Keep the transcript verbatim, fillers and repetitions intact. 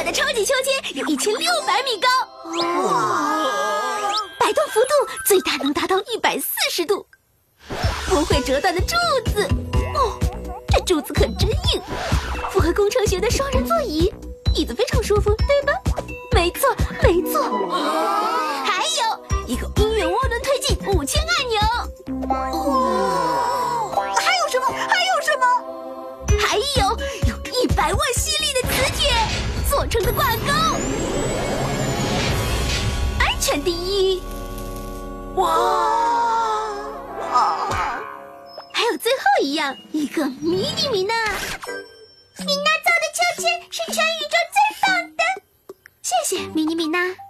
的超级秋千有一千六百米高，哇！摆动幅度最大能达到一百四十度，不会折断的柱子，哦，这柱子可真硬，符合工程学的双人座椅，椅子非常舒服，对吧？没错，没错。还有一个音乐涡轮推进五千按钮， 哦，还有什么？还有什么？ 还有有一百万吸力的磁铁做成的挂钩，安全第一。哇！啊！还有最后一样，一个迷你米娜。米娜造的秋千是全宇宙最棒的，谢谢迷你米娜。